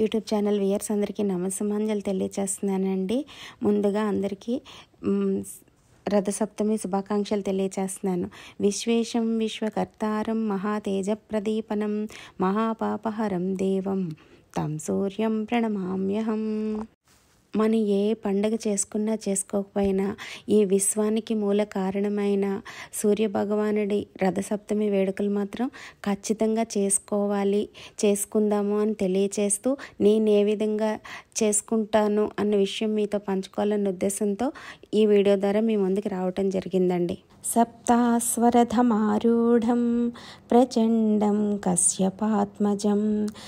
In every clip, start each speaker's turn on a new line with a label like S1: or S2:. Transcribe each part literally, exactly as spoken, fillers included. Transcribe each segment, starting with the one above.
S1: YouTube channel viewers అందరికీ నమస్సమాంజలు తెలియచేస్తున్నానండి. ముందుగా అందరికీ రథసప్తమి శుభాకాంక్షలు తెలియచేస్తున్నాను. విశ్వేశం విశ్వకర్తారం మహాతేజ ప్రదీపనం మహాపాపహరం దేవం తం సూర్యం ప్రణమామ్యహం. మనం ఏ పండగ చేసుకున్నా చేసుకోకపోయినా ఈ విశ్వానికి మూల కారణమైన సూర్యభగవానుడి రథసప్తమి వేడుకలు మాత్రం ఖచ్చితంగా చేసుకోవాలి, చేసుకుందాము అని తెలియచేస్తూ నేను ఏ విధంగా చేసుకుంటాను అన్న విషయం మీతో పంచుకోవాలన్న ఉద్దేశంతో ఈ వీడియో ద్వారా మీ ముందుకు రావటం జరిగిందండి. సప్తాస్వరథమారూఢం ప్రచండం కశ్యపాత్మజం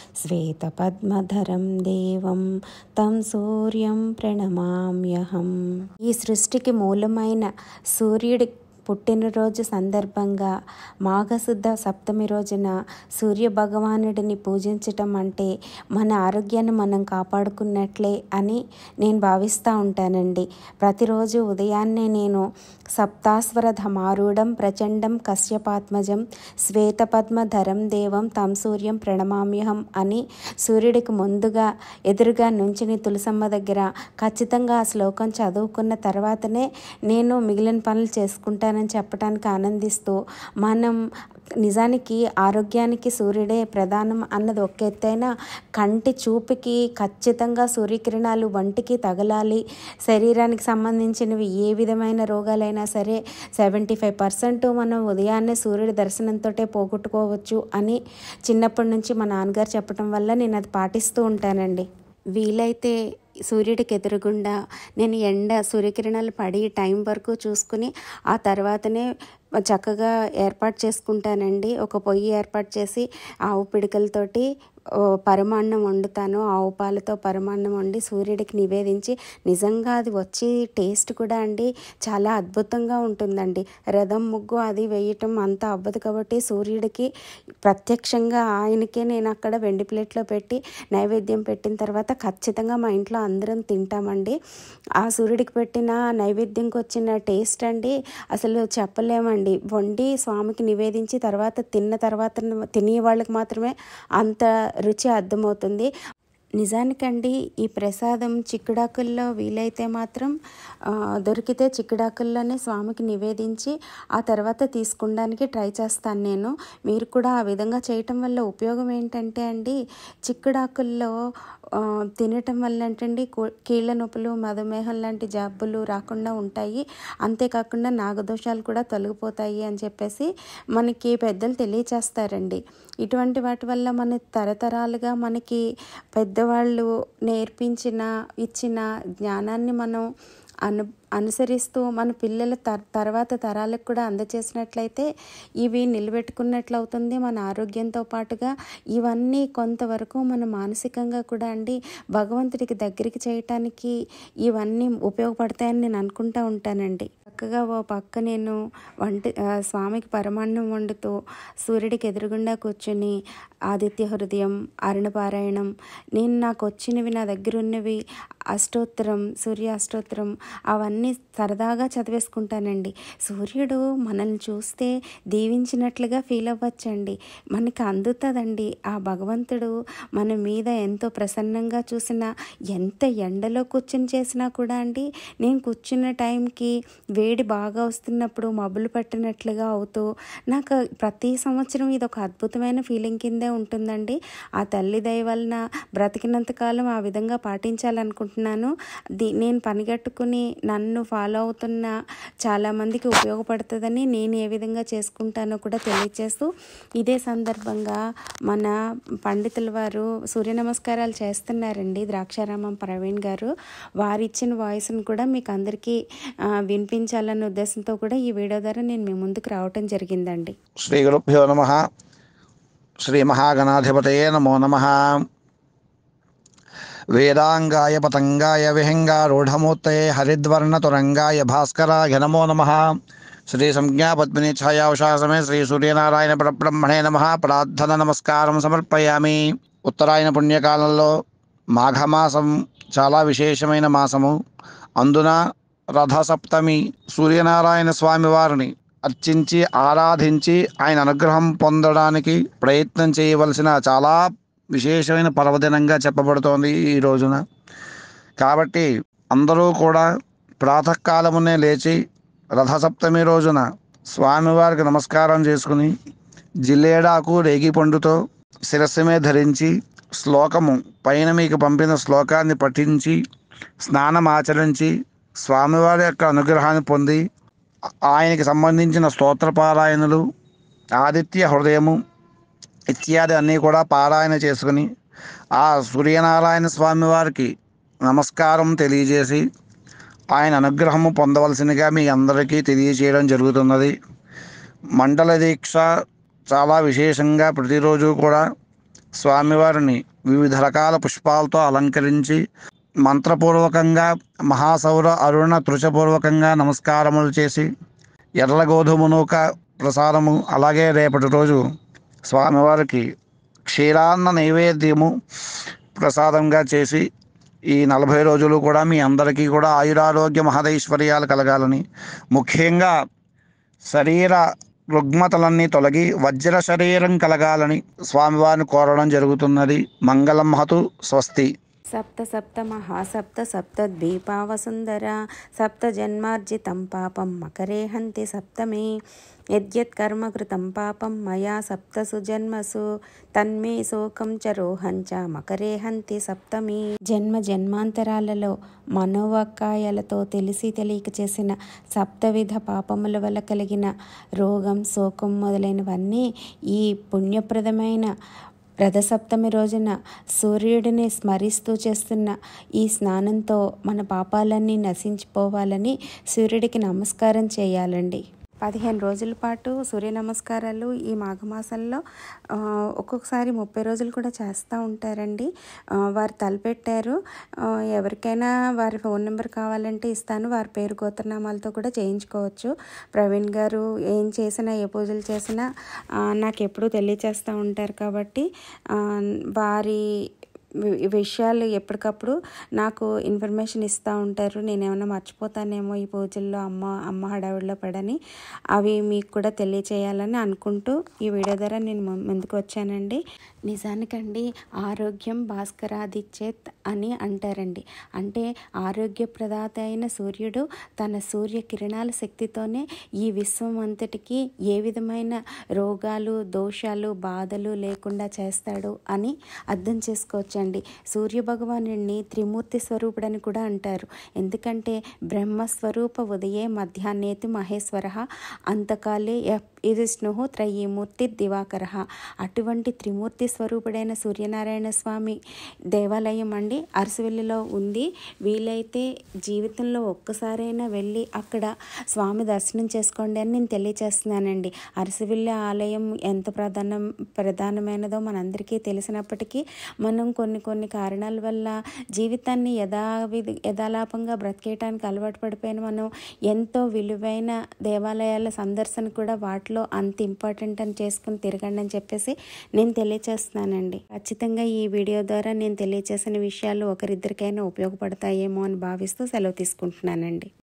S1: శ్వేతపద్మధరం దేవం తం సూర్యం ప్రణమామ్యహం. ఈ సృష్టికి మూలమైన సూర్యుడి పుట్టినరోజు సందర్భంగా మాఘశుద్ధ సప్తమి రోజున సూర్య భగవానుడిని పూజించటం అంటే మన ఆరోగ్యాన్ని మనం కాపాడుకున్నట్లే అని నేను భావిస్తూ ఉంటానండి. ప్రతిరోజు ఉదయాన్నే నేను సప్తాస్వరథమారూఢం ప్రచండం కశ్యపాత్మజం శ్వేతపద్మధరం దేవం తం సూర్యం ప్రణమామ్యహం అని సూర్యుడికి ముందుగా ఎదురుగా నుంచుని తులసమ్మ దగ్గర ఖచ్చితంగా ఆ శ్లోకం చదువుకున్న తర్వాతనే నేను మిగిలిన పనులు చేసుకుంటాను అని చెప్పడానికి ఆనందిస్తూ, మనం నిజానికి ఆరోగ్యానికి సూర్యుడే ప్రధానం అన్నది ఒక ఎత్తైనా కంటి చూపుకి ఖచ్చితంగా సూర్యకిరణాలు వంటికి తగలాలి. శరీరానికి సంబంధించినవి ఏ విధమైన రోగాలైనా సరే సెవెంటీ ఫైవ్ పర్సెంట్ మనం ఉదయాన్నే సూర్యుడి దర్శనంతో పోగొట్టుకోవచ్చు అని చిన్నప్పటి నుంచి మా నాన్నగారు చెప్పడం వల్ల నేను అది పాటిస్తూ ఉంటానండి. వీలైతే సూర్యుడికి ఎదురుగుండా నేను ఎండ సూర్యకిరణాలు పడి టైం వరకు చూసుకుని ఆ తర్వాతనే చక్కగా ఏర్పాటు చేసుకుంటానండి. ఒక పొయ్యి ఏర్పాటు చేసి ఆవు పిడికలతోటి పరమాన్నం వండుతాను. ఆవు పాలతో పరమాన్నం వండి సూర్యుడికి నివేదించి నిజంగా అది వచ్చి టేస్ట్ కూడా అండి చాలా అద్భుతంగా ఉంటుందండి. రథం ముగ్గు అది వేయటం అంతా అవ్వదు కాబట్టి సూర్యుడికి ప్రత్యక్షంగా ఆయనకే నేను అక్కడ వెండి ప్లేట్లో పెట్టి నైవేద్యం పెట్టిన తర్వాత ఖచ్చితంగా మా ఇంట్లో అందరం తింటామండి. ఆ సూర్యుడికి పెట్టిన నైవేద్యంకి వచ్చిన టేస్ట్ అండి అసలు చెప్పలేమండి. వండి స్వామికి నివేదించి తర్వాత తిన్న తర్వాత తినే వాళ్ళకి మాత్రమే అంత రుచి అర్థమవుతుంది. నిజానికండి ఈ ప్రసాదం చిక్కుడాకుల్లో వీలైతే మాత్రం దొరికితే చిక్కుడాకుల్లోనే స్వామికి నివేదించి ఆ తర్వాత తీసుకుండానికి ట్రై చేస్తాను నేను. మీరు కూడా ఆ విధంగా చేయటం వల్ల ఉపయోగం ఏంటంటే అండి చిక్కుడాకుల్లో తినటం వల్ల ఏంటండి కీళ్ళ నొప్పులు మధుమేహం లాంటి జబ్బులు రాకుండా ఉంటాయి. అంతేకాకుండా నాగదోషాలు కూడా తొలగిపోతాయి అని చెప్పేసి మనకి పెద్దలు తెలియచేస్తారండి. ఇటువంటి వాటి వల్ల మన తరతరాలుగా మనకి పెద్దవాళ్ళు నేర్పించిన ఇచ్చిన జ్ఞానాన్ని మనం అను అనుసరిస్తూ మన పిల్లల తర్ తర్వాత తరాలకు కూడా అందచేసినట్లయితే ఇవి నిలబెట్టుకున్నట్లు అవుతుంది. మన ఆరోగ్యంతో పాటుగా ఇవన్నీ కొంతవరకు మన మానసికంగా కూడా అండి భగవంతుడికి దగ్గరికి చేయటానికి ఇవన్నీ ఉపయోగపడతాయని నేను అనుకుంటూ ఉంటానండి. చక్కగా ఓ పక్క నేను వంట స్వామికి పరమాన్నం వండుతూ సూర్యుడికి ఎదురుగుండా కూర్చొని ఆదిత్య హృదయం అరుణపారాయణం నేను నాకు వచ్చినవి నా దగ్గర ఉన్నవి అష్టోత్తరం సూర్య అష్టోత్తరం అవన్నీ సరదాగా చదివేసుకుంటానండి. సూర్యుడు మనల్ని చూస్తే దీవించినట్లుగా ఫీల్ అవ్వచ్చండి. మనకి అందుతుందండి ఆ భగవంతుడు మన మీద ఎంతో ప్రసన్నంగా చూసినా ఎంత ఎండలో కూర్చుని చేసినా కూడా అండి నేను కూర్చున్న టైంకి వేడి బాగా వస్తున్నప్పుడు మబ్బులు పట్టినట్లుగా అవుతూ నాకు ప్రతి సంవత్సరం ఇది ఒక అద్భుతమైన ఫీలింగ్ కిందే ఉంటుందండి. ఆ తల్లి దయ వలన బ్రతికినంతకాలం ఆ విధంగా పాటించాలనుకుంటున్నాను. ది నేను పనిగట్టుకుని నన్ను ఫాలో అవుతున్న చాలామందికి ఉపయోగపడుతుందని నేను ఏ విధంగా చేసుకుంటానో కూడా తెలియచేస్తూ ఇదే సందర్భంగా మన పండితుల వారు సూర్య నమస్కారాలు చేస్తున్నారండి. ద్రాక్షారామం ప్రవీణ్ గారు వారు ఇచ్చిన వాయిస్ను కూడా మీకు అందరికీ వినిపించాలన్న ఉద్దేశంతో కూడా ఈ వీడియో ద్వారా నేను మీ ముందుకు రావటం జరిగిందండి.
S2: శ్రీ గురుభ్యో నమః. శ్రీ మహాగణాధిపతయే నమో నమః. వేదాంగాయ పతంగాయ విహంగారూఢమూర్తయే హరిద్వర్ణతురంగాయ భాస్కరాయ నమో నమః. శ్రీ సంజ్ఞా పద్మిని ఛాయావశాసమే శ్రీ సూర్యనారాయణ పరబ్రహ్మణే నమః. ప్రార్థన నమస్కారం సమర్పయామి. ఉత్తరాయణ పుణ్యకాలంలో మాఘమాసం చాలా విశేషమైన మాసము. అందున రథసప్తమి సూర్యనారాయణ స్వామి వారిని అర్చించి ఆరాధించి ఆయన అనుగ్రహం పొందడానికి ప్రయత్నం చేయవలసిన చాలా విశేషమైన పర్వదినంగా చెప్పబడుతోంది ఈ రోజున. కాబట్టి అందరూ కూడా ప్రాతకాలమునే లేచి రథసప్తమి రోజున స్వామివారికి నమస్కారం చేసుకుని జిల్లేడాకు రేగిపండుతో శిరస్సు మీద ధరించి శ్లోకము పైన మీకు పంపిన శ్లోకాన్ని పఠించి స్నానం ఆచరించి స్వామివారి యొక్క అనుగ్రహాన్ని పొంది ఆయనకి సంబంధించిన స్తోత్రపారాయణలు, ఆదిత్య హృదయము ఇత్యాది అన్నీ కూడా పారాయణ చేసుకుని ఆ సూర్యనారాయణ స్వామి వారికి నమస్కారం తెలియజేసి ఆయన అనుగ్రహము పొందవలసినగా మీ అందరికీ తెలియజేయడం జరుగుతున్నది. మండల దీక్ష చాలా విశేషంగా ప్రతిరోజు కూడా స్వామివారిని వివిధ రకాల పుష్పాలతో అలంకరించి మంత్రపూర్వకంగా మహాసౌర అరుణ తృచపూర్వకంగా నమస్కారములు చేసి ఎర్ర గోధుమ నూక ప్రసాదము, అలాగే రేపటి రోజు స్వామివారికి క్షీరాన్న నైవేద్యము ప్రసాదంగా చేసి ఈ నలభై రోజులు కూడా మీ అందరికీ కూడా ఆయురారోగ్య మహదైశ్వర్యాలు కలగాలని, ముఖ్యంగా శరీర రుగ్మతలన్నీ తొలగి వజ్ర శరీరం కలగాలని స్వామివారిని కోరడం జరుగుతున్నది. మంగళం మహతు. స్వస్తి.
S1: సప్త సప్త మహాసప్త సప్తద్వీపావసుందర సప్త జన్మార్జితం పాపం మకరే హంతి సప్తమే యద్యత్ కర్మ కృతం పాపం మయా సప్తసు జన్మసు తన్మే శోకం చ రోహంచ మకరే హంతి సప్తమి. జన్మ జన్మాంతరాలలో మనోవాక్కాయాలతో తెలిసి తెలియక చేసిన సప్తవిధ పాపముల వల్ల కలిగిన రోగం, శోకం మొదలైనవన్నీ ఈ పుణ్యప్రదమైన రథసప్తమి రోజున సూర్యుడిని స్మరిస్తూ చేస్తున్న ఈ స్నానంతో మన పాపాలన్నీ నశించిపోవాలని సూర్యుడికి నమస్కారం చేయాలండి. పదిహేను రోజుల పాటు సూర్య నమస్కారాలు ఈ మాఘమాసంలో ఒక్కొక్కసారి ముప్పై రోజులు కూడా చేస్తూ ఉంటారండి. వారు తలపెట్టారు. ఎవరికైనా వారి ఫోన్ నెంబర్ కావాలంటే ఇస్తాను, వారి పేరు గోత్రనామాలతో కూడా చేయించుకోవచ్చు. ప్రవీణ్ గారు ఏం చేసినా, ఏ పూజలు చేసినా నాకు ఎప్పుడూ తెలియచేస్తూ ఉంటారు. కాబట్టి వారి విషయాలు ఎప్పటికప్పుడు నాకు ఇన్ఫర్మేషన్ ఇస్తూ ఉంటారు. నేను ఏమైనా మర్చిపోతానేమో ఈ పూజల్లో, అమ్మ అమ్మ హడావిడిలో పడని, అవి మీకు కూడా తెలియచేయాలని అనుకుంటూ ఈ వీడియో ద్వారా నేను ముందుకు వచ్చానండి. నిజానికండి ఆరోగ్యం భాస్కరాదిచ్చేత్ అని అంటారండి. అంటే ఆరోగ్యప్రదాత అయిన సూర్యుడు తన సూర్య కిరణాల శక్తితోనే ఈ విశ్వం అంతటికి ఏ విధమైన రోగాలు, దోషాలు, బాధలు లేకుండా చేస్తాడు అని అర్థం చేసుకోవచ్చు. సూర్య భగవానుడిని త్రిమూర్తి స్వరూపుడని కూడా అంటారు. ఎందుకంటే బ్రహ్మస్వరూప ఉదయే మధ్యాహ్నేతి మహేశ్వర అంతకాలే విష్ణు త్రయీమూర్తి దివాకర. అటువంటి త్రిమూర్తి స్వరూపుడైన సూర్యనారాయణ స్వామి దేవాలయం అండి అరసవెల్లిలో ఉంది. వీలైతే జీవితంలో ఒక్కసారైనా వెళ్ళి అక్కడ స్వామి దర్శనం చేసుకోండి అని నేను తెలియచేస్తున్నానండి. అరసవెల్లి ఆలయం ఎంత ప్రధానం ప్రధానమైనదో మనందరికీ తెలిసినప్పటికీ మనం కొన్ని కొన్ని కారణాల వల్ల జీవితాన్ని యథావిధి యథాలాపంగా బ్రతికేయటానికి అలవాటు పడిపోయిన మనం ఎంతో విలువైన దేవాలయాల సందర్శన కూడా వాటిలో అంత ఇంపార్టెంట్ అని చేసుకుని తిరగండి అని చెప్పేసి నేను తెలియచేస్తున్నానండి. ఖచ్చితంగా ఈ వీడియో ద్వారా నేను తెలియచేసిన విషయాలు ఒకరిద్దరికైనా ఉపయోగపడతాయేమో అని భావిస్తూ సెలవు తీసుకుంటున్నానండి.